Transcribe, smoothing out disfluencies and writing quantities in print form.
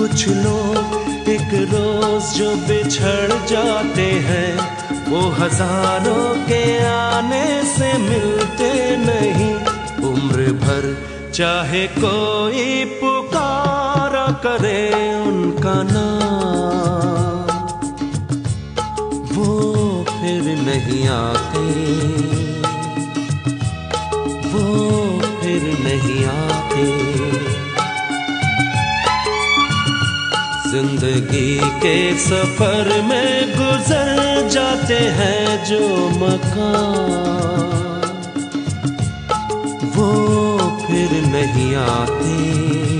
कुछ लोग एक रोज जो बिछड़ जाते हैं, वो हजारों के आने से मिलते नहीं। उम्र भर चाहे कोई पुकारा करे उनका नाम, वो फिर नहीं आते, वो फिर नहीं आते। जिंदगी के सफर में गुजर जाते हैं जो मकाम, वो फिर नहीं आते।